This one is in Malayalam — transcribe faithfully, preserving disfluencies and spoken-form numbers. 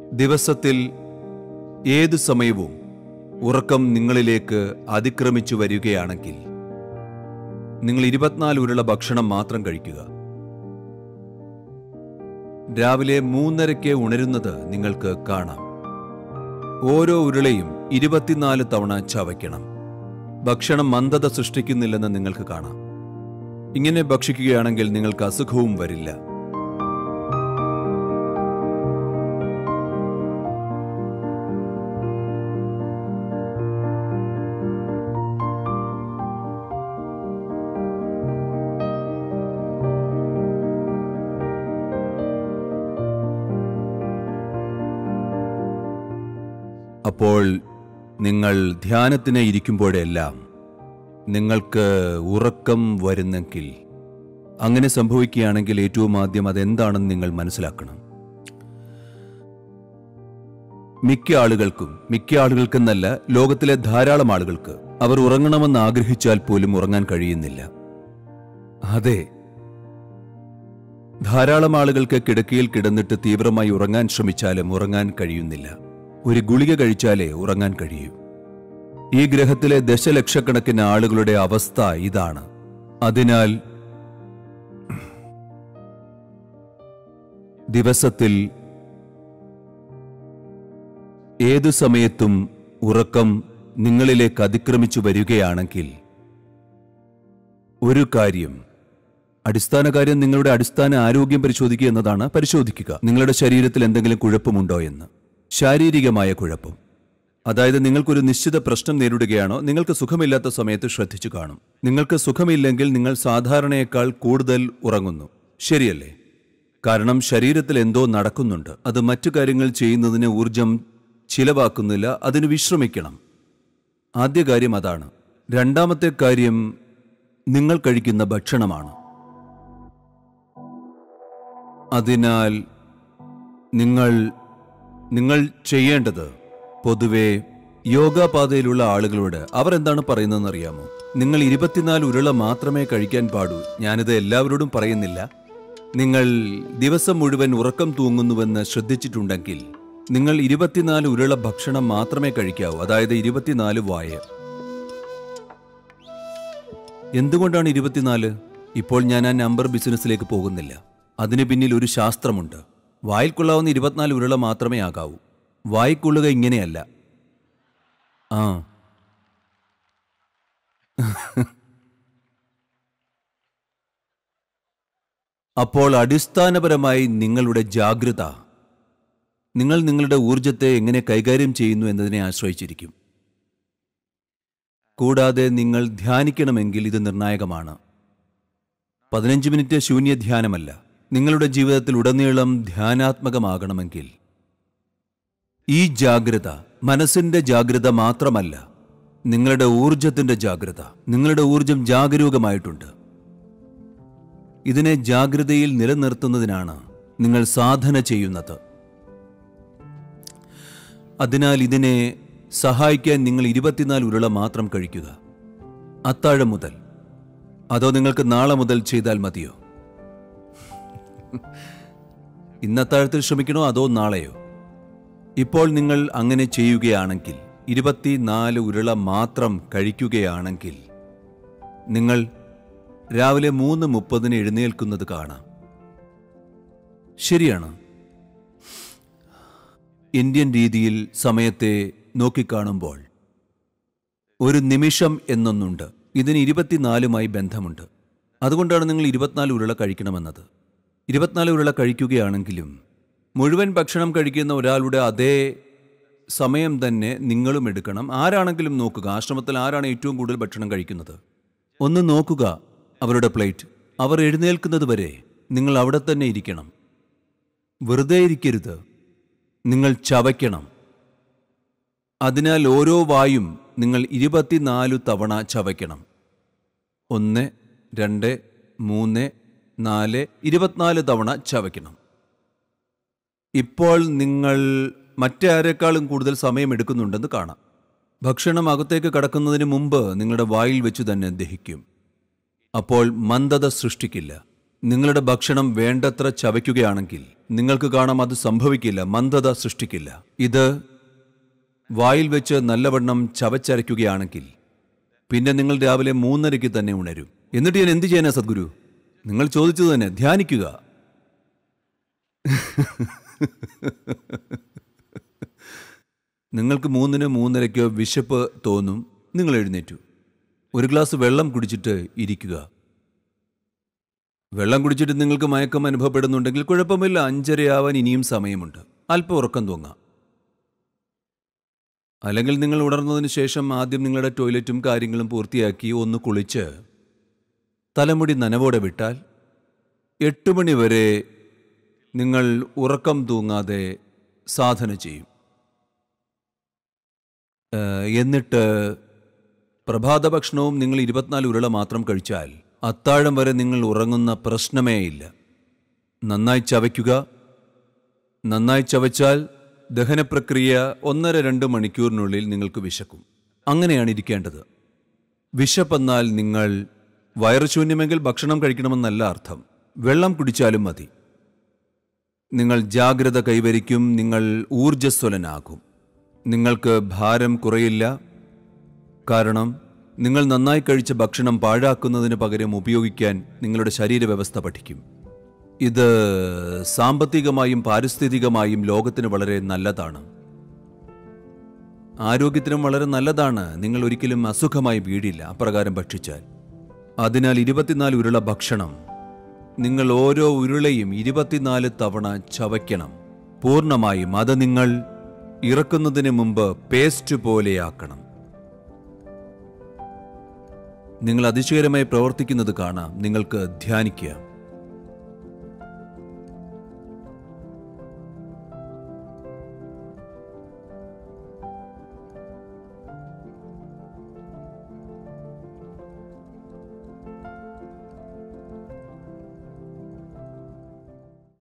ദിവസത്തിൽ ഏതു സമയവും ഉറക്കം നിങ്ങളിലേക്ക് അതിക്രമിച്ചു വരികയാണെങ്കിൽ നിങ്ങൾ ഇരുപത്തിനാല് ഉരുള ഭക്ഷണം മാത്രം കഴിക്കുക. രാവിലെ മൂന്നരയ്ക്ക് ഉണരുന്നത് നിങ്ങൾക്ക് കാണാം. ഓരോ ഉരുളയും ഇരുപത്തിനാല് തവണ ചവയ്ക്കണം. ഭക്ഷണം മന്ദത സൃഷ്ടിക്കുന്നില്ലെന്ന് നിങ്ങൾക്ക് കാണാം. ഇങ്ങനെ ഭക്ഷിക്കുകയാണെങ്കിൽ നിങ്ങൾക്ക് അസുഖവും വരില്ല. അപ്പോൾ നിങ്ങൾ ധ്യാനത്തിന് ഇരിക്കുമ്പോഴെല്ലാം നിങ്ങൾക്ക് ഉറക്കം വരുന്നെങ്കിൽ, അങ്ങനെ സംഭവിക്കുകയാണെങ്കിൽ ഏറ്റവും ആദ്യം അതെന്താണെന്ന് നിങ്ങൾ മനസ്സിലാക്കണം. മിക്ക ആളുകൾക്കും മിക്ക ആളുകൾക്കെന്നല്ല ലോകത്തിലെ ധാരാളം ആളുകൾക്ക് അവർ ഉറങ്ങണമെന്ന് ആഗ്രഹിച്ചാൽ പോലും ഉറങ്ങാൻ കഴിയുന്നില്ല. അതെ, ധാരാളം ആളുകൾക്ക് കിടക്കയിൽ കിടന്നിട്ട് തീവ്രമായി ഉറങ്ങാൻ ശ്രമിച്ചാലും ഉറങ്ങാൻ കഴിയുന്നില്ല. ഒരു ഗുളിക കഴിച്ചാലേ ഉറങ്ങാൻ കഴിയൂ. ഈ ഗ്രഹത്തിലെ ദശലക്ഷക്കണക്കിന് ആളുകളുടെ അവസ്ഥ ഇതാണ്. അതിനാൽ ദിവസത്തിൽ ഏതു സമയത്തും ഉറക്കം നിങ്ങളിലേക്ക് അതിക്രമിച്ചു വരികയാണെങ്കിൽ ഒരു കാര്യം, അടിസ്ഥാന കാര്യം നിങ്ങളുടെ അടിസ്ഥാന ആരോഗ്യം പരിശോധിക്കുക എന്നതാണ്. പരിശോധിക്കുക നിങ്ങളുടെ ശരീരത്തിൽ എന്തെങ്കിലും കുഴപ്പമുണ്ടോ എന്ന്. ശാരീരികമായ കുഴപ്പം, അതായത് നിങ്ങൾക്കൊരു നിശ്ചിത പ്രശ്നം നേരിടുകയാണോ. നിങ്ങൾക്ക് സുഖമില്ലാത്ത സമയത്ത് ശ്രദ്ധിച്ചു കാണും. നിങ്ങൾക്ക് സുഖമില്ലെങ്കിൽ നിങ്ങൾ സാധാരണയേക്കാൾ കൂടുതൽ ഉറങ്ങുന്നു, ശരിയല്ലേ? കാരണം ശരീരത്തിൽ എന്തോ നടക്കുന്നുണ്ട്. അത് മറ്റു കാര്യങ്ങൾ ചെയ്യുന്നതിന് ഊർജം ചിലവാക്കുന്നില്ല. അതിന് വിശ്രമിക്കണം. ആദ്യ കാര്യം അതാണ്. രണ്ടാമത്തെ കാര്യം നിങ്ങൾ കഴിക്കുന്ന ഭക്ഷണമാണ്. അതിനാൽ നിങ്ങൾ നിങ്ങൾ ചെയ്യേണ്ടത്, പൊതുവെ യോഗാപാതയിലുള്ള ആളുകളോട് അവർ എന്താണ് പറയുന്നതെന്ന് അറിയാമോ? നിങ്ങൾ ഇരുപത്തിനാല് ഉരുള മാത്രമേ കഴിക്കാൻ പാടൂ. ഞാനിത് എല്ലാവരോടും പറയുന്നില്ല. നിങ്ങൾ ദിവസം മുഴുവൻ ഉറക്കം തൂങ്ങുന്നുവെന്ന് ശ്രദ്ധിച്ചിട്ടുണ്ടെങ്കിൽ നിങ്ങൾ ഇരുപത്തിനാല് ഉരുള ഭക്ഷണം മാത്രമേ കഴിക്കാവൂ, അതായത് ഇരുപത്തിനാല് വായ. എന്തുകൊണ്ടാണ് ഇരുപത്തിനാല്? ഇപ്പോൾ ഞാൻ ആ നമ്പർ ബിസിനസ്സിലേക്ക് പോകുന്നില്ല. അതിന് പിന്നിൽ ഒരു ശാസ്ത്രമുണ്ട്. വായിൽ കൊള്ളാവുന്ന ഇരുപത്തിനാല് ഉരുള മാത്രമേ ആകാവൂ. വായിക്കൊള്ളുക ഇങ്ങനെയല്ല. ആ അപ്പോൾ അടിസ്ഥാനപരമായി നിങ്ങളുടെ ജാഗ്രത നിങ്ങൾ നിങ്ങളുടെ ഊർജത്തെ എങ്ങനെ കൈകാര്യം ചെയ്യുന്നു എന്നതിനെ ആശ്രയിച്ചിരിക്കും. കൂടാതെ നിങ്ങൾ ധ്യാനിക്കണമെങ്കിൽ ഇത് നിർണായകമാണ്. പതിനഞ്ച് മിനിറ്റ് ശൂന്യ ധ്യാനമല്ല. നിങ്ങളുടെ ജീവിതത്തിൽ ഉടനീളം ധ്യാനാത്മകമാകണമെങ്കിൽ ഈ ജാഗ്രത മനസ്സിന്റെ ജാഗ്രത മാത്രമല്ല, നിങ്ങളുടെ ഊർജത്തിന്റെ ജാഗ്രത. നിങ്ങളുടെ ഊർജം ജാഗരൂകമായിട്ടുണ്ട്. ഇതിനെ ജാഗ്രതയിൽ നിലനിർത്തുന്നതിനാണ് നിങ്ങൾ സാധന ചെയ്യുന്നത്. അതിനാൽ ഇതിനെ സഹായിക്കാൻ നിങ്ങൾ ഇരുപത്തിനാല് ഉരുള മാത്രം കഴിക്കുക. അത്താഴം മുതൽ. അതോ നിങ്ങൾക്ക് നാളെ മുതൽ ചെയ്താൽ മതിയോ? ഇന്നത്താഴത്തിൽ ശ്രമിക്കണോ അതോ നാളെയോ? ഇപ്പോൾ നിങ്ങൾ അങ്ങനെ ചെയ്യുകയാണെങ്കിൽ, ഇരുപത്തിനാല് ഉരുള മാത്രം കഴിക്കുകയാണെങ്കിൽ, നിങ്ങൾ രാവിലെ മൂന്ന് മുപ്പതിന് എഴുന്നേൽക്കുന്നത് കാണാം. ശരിയാണ്. ഇന്ത്യൻ രീതിയിൽ സമയത്തെ നോക്കിക്കാണുമ്പോൾ ഒരു നിമിഷം എന്നൊന്നുണ്ട്. ഇതിന് ഇരുപത്തിനാലുമായി ബന്ധമുണ്ട്. അതുകൊണ്ടാണ് നിങ്ങൾ ഇരുപത്തിനാല് ഉരുള കഴിക്കണമെന്നത്. ഇരുപത്തിനാല് ഉരുള കഴിക്കുകയാണെങ്കിലും മുഴുവൻ ഭക്ഷണം കഴിക്കുന്ന ഒരാളുടെ അതേ സമയം തന്നെ നിങ്ങളും എടുക്കണം. ആരാണെങ്കിലും നോക്കുക, ആശ്രമത്തിൽ ആരാണ് ഏറ്റവും കൂടുതൽ ഭക്ഷണം കഴിക്കുന്നത്? ഒന്ന് നോക്കുക അവരുടെ പ്ലേറ്റ്. അവർ എഴുന്നേൽക്കുന്നത് വരെ നിങ്ങൾ അവിടെ തന്നെ ഇരിക്കണം. വെറുതെ ഇരിക്കരുത്, നിങ്ങൾ ചവയ്ക്കണം. അതിനാൽ ഓരോ വായും നിങ്ങൾ ഇരുപത്തിനാല് തവണ ചവയ്ക്കണം. ഒന്ന്, രണ്ട്, മൂന്ന്, നാല്, ഇരുപത്തിനാല് തവണ ചവയ്ക്കണം. ഇപ്പോൾ നിങ്ങൾ മറ്റാരെക്കാളും കൂടുതൽ സമയമെടുക്കുന്നുണ്ടെന്ന് കാണാം. ഭക്ഷണം അകത്തേക്ക് കടക്കുന്നതിന് മുമ്പ് നിങ്ങളുടെ വായിൽ വെച്ച് തന്നെ ദഹിക്കും. അപ്പോൾ മന്ദത സൃഷ്ടിക്കില്ല. നിങ്ങളുടെ ഭക്ഷണം വേണ്ടത്ര ചവയ്ക്കുകയാണെങ്കിൽ നിങ്ങൾക്ക് കാണാം അത് സംഭവിക്കില്ല, മന്ദത സൃഷ്ടിക്കില്ല. ഇത് വായിൽ വെച്ച് നല്ലവണ്ണം ചവച്ചരയ്ക്കുകയാണെങ്കിൽ പിന്നെ നിങ്ങൾ രാവിലെ മൂന്നരയ്ക്ക് തന്നെ ഉണരും. എന്നിട്ട് ഞാൻ എന്ത് ചെയ്യാനാ സദ്ഗുരു? നിങ്ങൾ ചോദിച്ചത് തന്നെ, ധ്യാനിക്കുക. നിങ്ങൾക്ക് മൂന്നിന് മൂന്നരയ്ക്കോ വിശപ്പ് തോന്നും, നിങ്ങൾ എഴുന്നേറ്റു, ഒരു ഗ്ലാസ് വെള്ളം കുടിച്ചിട്ട് ഇരിക്കുക. വെള്ളം കുടിച്ചിട്ട് നിങ്ങൾക്ക് മയക്കം അനുഭവപ്പെടുന്നുണ്ടെങ്കിൽ കുഴപ്പമില്ല, അഞ്ചരയാവാൻ ഇനിയും സമയമുണ്ട്, അല്പം ഉറക്കം തൂങ്ങാം. അല്ലെങ്കിൽ നിങ്ങൾ ഉണർന്നതിന് ശേഷം ആദ്യം നിങ്ങളുടെ ടോയ്ലറ്റും കാര്യങ്ങളും പൂർത്തിയാക്കി ഒന്ന് കുളിച്ച് തലമുടി നനവോടെ വിട്ടാൽ എട്ട് മണി വരെ നിങ്ങൾ ഉറക്കം തൂങ്ങാതെ സാധന ചെയ്യും. എന്നിട്ട് പ്രഭാത ഭക്ഷണവും നിങ്ങൾ ഇരുപത്തിനാല് ഉരുള മാത്രം കഴിച്ചാൽ അത്താഴം വരെ നിങ്ങൾ ഉറങ്ങുന്ന പ്രശ്നമേ ഇല്ല. നന്നായി ചവയ്ക്കുക. നന്നായി ചവച്ചാൽ ദഹനപ്രക്രിയ ഒന്നര രണ്ട് മണിക്കൂറിനുള്ളിൽ നിങ്ങൾക്ക് വിശക്കും. അങ്ങനെയാണ് ഇരിക്കേണ്ടത്. വിശപ്പെന്നാൽ നിങ്ങൾ വയറുശൂന്യമെങ്കിൽ ഭക്ഷണം കഴിക്കണമെന്നല്ല അർത്ഥം. വെള്ളം കുടിച്ചാലും മതി. നിങ്ങൾ ജാഗ്രത കൈവരിക്കും, നിങ്ങൾ ഊർജ്ജസ്വലനാകും, നിങ്ങൾക്ക് ഭാരം കുറയില്ല. കാരണം നിങ്ങൾ നന്നായി കഴിച്ച ഭക്ഷണം പാഴാക്കുന്നതിന് പകരം ഉപയോഗിക്കാൻ നിങ്ങളുടെ ശരീരവ്യവസ്ഥ പഠിക്കും. ഇത് സാമ്പത്തികമായും പാരിസ്ഥിതികമായും ലോകത്തിന് വളരെ നല്ലതാണ്, ആരോഗ്യത്തിനും വളരെ നല്ലതാണ്. നിങ്ങൾ ഒരിക്കലും അസുഖമായി വീഴില്ല അപ്രകാരം ഭക്ഷിച്ചാൽ. അതിനാൽ ഇരുപത്തിനാല് ഉരുള ഭക്ഷണം നിങ്ങൾ ഓരോ ഉരുളയും ഇരുപത്തിനാല് തവണ ചവയ്ക്കണം പൂർണ്ണമായും. അത് നിങ്ങൾ ഇറക്കുന്നതിന് മുമ്പ് പേസ്റ്റ് പോലെയാക്കണം. നിങ്ങൾ അതിശയകരമായി പ്രവർത്തിക്കുന്നത് കാണാം. നിങ്ങൾക്ക് ധ്യാനിക്കുക.